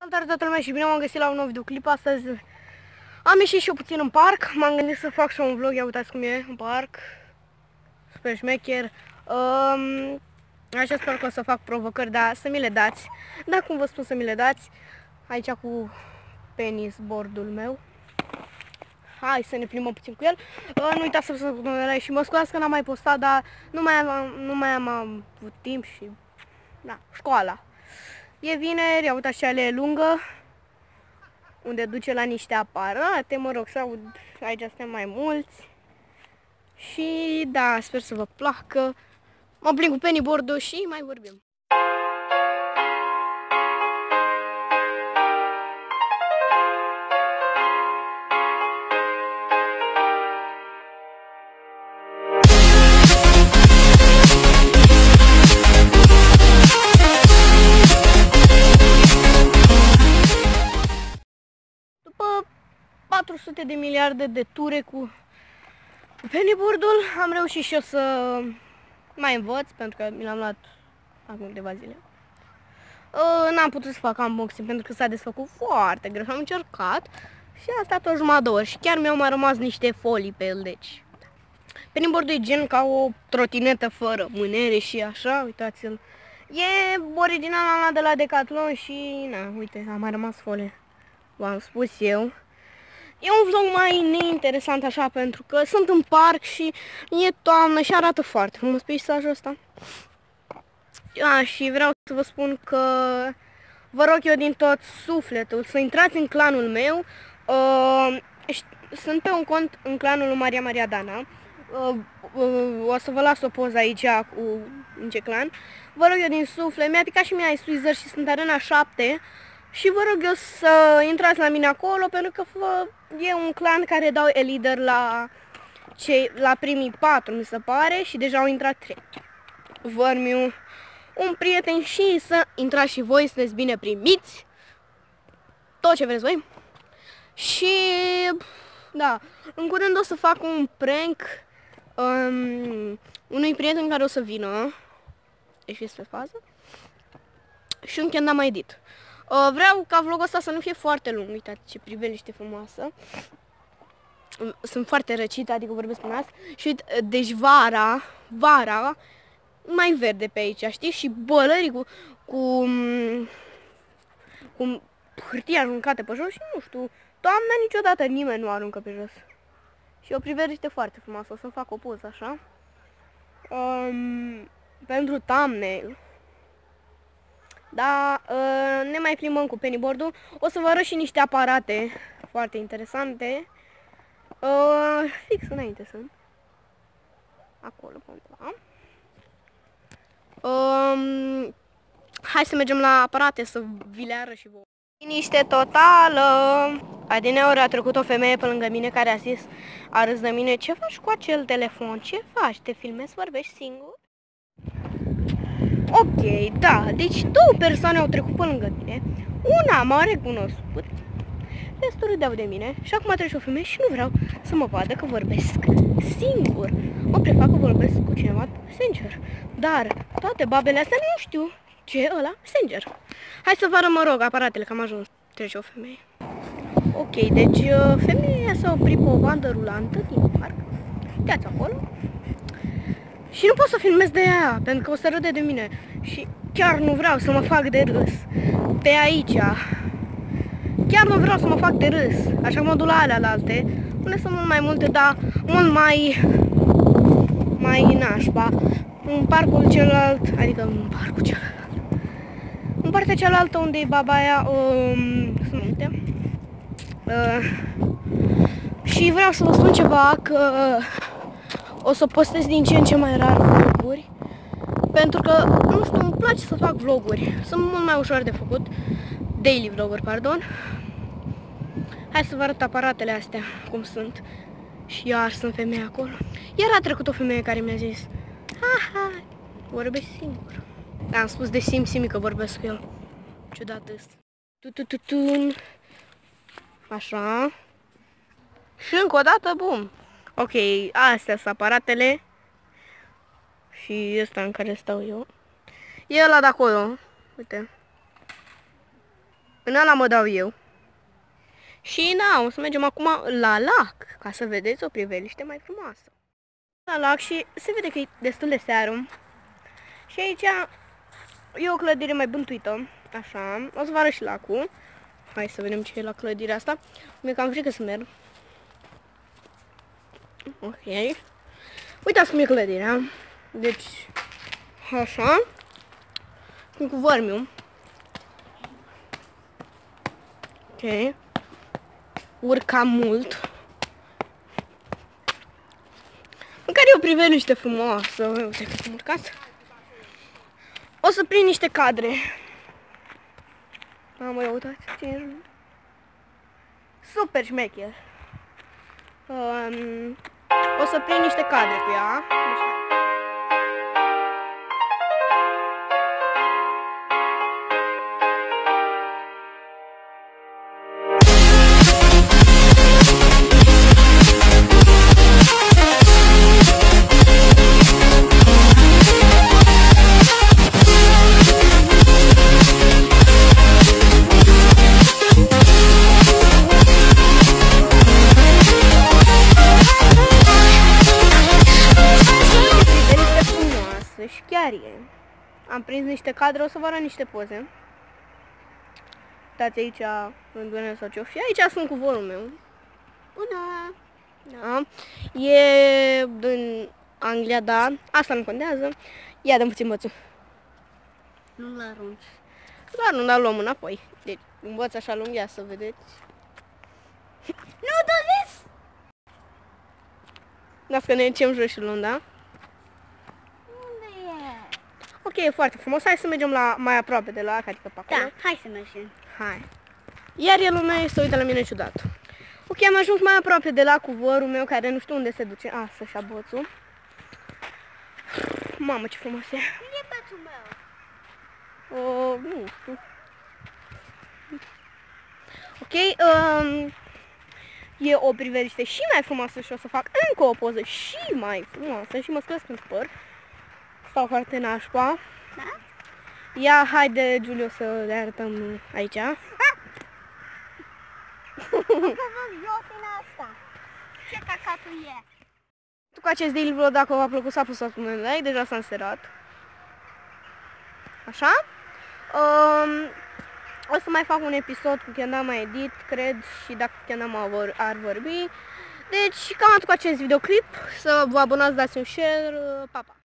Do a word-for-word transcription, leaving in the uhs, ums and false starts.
Salutare toată lumea și bine m-am găsit la un nou videoclip. Astăzi am ieșit și eu puțin în parc. M-am gândit să fac și un vlog, ia uitați cum e în parc. Super șmecher. um, Așa sper că o să fac provocări, dar să mi le dați. Da, cum vă spun, să mi le dați. Aici cu penis boardul meu. Hai să ne plimbăm puțin cu el. uh, Nu uitați să vă like și mă scuzați că n-am mai postat, dar nu mai am, nu mai am avut timp și... Da, școala. E vineri, ia uitați ce alee lungă, unde duce la niște aparate, mă rog, să aud, aici suntem mai mulți. Și da, sper să vă placă. Mă plin cu pennyboard-ul și mai vorbim. După patru sute de miliarde de ture cu pennyboard-ul, am reușit și eu să mai învăț, pentru că mi l-am luat acum câteva zile. Uh, N-am putut să fac unboxing pentru că s-a desfăcut foarte greu și am încercat și a stat o jumătate de oră și chiar mi-au mai rămas niște folii pe el, deci... Pennyboard-ul e gen ca o trotinetă fără mânere și așa, uitați-l. E original ăla de la Decathlon și, na, uite, a mai rămas folie. V-am spus eu. E un vlog mai neinteresant așa, pentru că sunt în parc și e toamnă și arată foarte frumos peisajul ăsta. A, și vreau să vă spun că vă rog eu din tot sufletul să intrați în clanul meu. Uh, sunt pe un cont în clanul lui Maria Maria Dana. Uh, uh, o să vă las o poză aici cu în ce clan. Vă rog eu din suflet, mi-a picat și mie Ice Wizard și sunt arena șapte. Și vă rog eu să intrați la mine acolo, pentru că vă, e un clan care dau e-leader la, cei, la primii patru, mi se pare, și deja au intrat trei. Vărmiu, un prieten, și să intrați și voi, sunteți bine primiți, tot ce vreți voi. Și, da, în curând o să fac un prank um, unui prieten care o să vină, deci este pe fază, și un Kendama edit. Uh, vreau ca vlogul ăsta să nu fie foarte lung. Uitați ce priveliște frumoasă. Sunt foarte răcită, adică vorbesc pe nas. Și uite, deci vara, vara, mai verde pe aici, știi? Și bălării cu, cu, cu hârtie aruncate pe jos și nu știu, toamna niciodată nimeni nu aruncă pe jos. Și o priveliște foarte frumoasă, o să fac o poză așa. Um, pentru thumbnail. Da, ne mai plimbăm cu pennyboard-ul. O să vă arăt și niște aparate foarte interesante. Fix înainte sunt. Acolo, undeva. Hai să mergem la aparate să vi le arăt și vouă. Liniște totală. Adineori a trecut o femeie pe lângă mine care a zis, a râs de mine: ce faci cu acel telefon? Ce faci? Te filmezi? Vorbești singur? Ok, da, deci două persoane au trecut pe lângă mine, una m-a recunoscut, restul râdeau de mine și acum trece o femeie și nu vreau să mă vadă că vorbesc singur. Mă prefac că vorbesc cu cineva pe Messenger, dar toate babele astea nu știu ce e ăla Messenger. Hai să vă arăt, mă rog, aparatele, că am ajuns. Trece o femeie. Ok, deci femeia s-a oprit pe o bandă rulantă din parc. Uitați acolo. Și nu pot să filmez de ea, pentru că o să râde de mine. Și chiar nu vreau să mă fac de râs. Pe aici. Chiar nu vreau să mă fac de râs. Așa că mă duc la alea alte, unde sunt mult mai multe, dar mult mai... mai nașpa. În parcul celălalt, adică în parcul celălalt. În partea cealaltă unde e baba aia, um, sunt multe. Uh, și vreau să vă spun ceva, că... Uh, o să postez din ce în ce mai rar vloguri, pentru că, nu știu, îmi place să fac vloguri. Sunt mult mai ușor de făcut. Daily vloguri, pardon. Hai să vă arăt aparatele astea, cum sunt. Și iar sunt femei acolo. Iar a trecut o femeie care mi-a zis: ha, ha, vorbești singur. Am spus de Sim Simi că vorbesc cu el. Ciudat ăsta. Tu-tu-tu-tun. Așa. Și încă o dată, bum. Ok, astea sunt aparatele. Și ăsta în care stau eu. E ăla de acolo. Uite. În ăla mă dau eu. Și da, o să mergem acum la lac, ca să vedeți o priveliște mai frumoasă. La lac și se vede că e destul de seară. Și aici e o clădire mai bântuită, așa. O să vă arăt și lacul. Hai să vedem ce e la clădirea asta. Mi-e cam frică să merg. Ok. Uitați cum e clădirea. Deci, așa. Cum cu vărmiu. Ok. Urca mult. Măcar e o priveliște frumoasă. Uite cât am urcat. O să prind niște cadre. Mamă, ia uitați ce e. Super șmecher. Um, o să prind niște cadre cu ea. Și chiar e. Am prins niște cadre, o să vă arăt niște poze. Uitați aici, rândunele sau ce-o fi. Aici sunt cu vorul meu. Bună! Da. E din Anglia, da. Asta nu contează. Ia, dăm puțin bățul. Nu-l arunci. Doar nu, dar luăm înapoi. Deci, un băț așa lung, ia să vedeți. Nu doriți? Dați că ne ducem jos și luăm, da? Ok, e foarte frumos. Hai să mergem la mai aproape de la, adică pe acolo. Da, hai să mergem. Hai. Iar el lumea se uită la mine ciudat. Ok, am ajuns mai aproape de la cuvărul meu, care nu știu unde se duce. A, să-și ia boțul. Mamă, ce frumos e. Unde e bățul meu? O, nu știu. Ok, um, e o priveliște și mai frumoasă și o să fac încă o poză și mai frumoasă și mă scălesc pentru păr. Stau foarte nașpa. Da? Ia, haide, Giulio, să le arătăm aici. Că vă jos în asta. Ce cacatul e? Cu acest video, dacă v-a plăcut, să apăsați un like, deja s-a înserat. Așa. Um, o să mai fac un episod cu Kendama Edit, cred, și dacă Kendama ar vorbi. Deci, cam atât cu acest videoclip. Să vă abonați, dați un share. Pa, pa!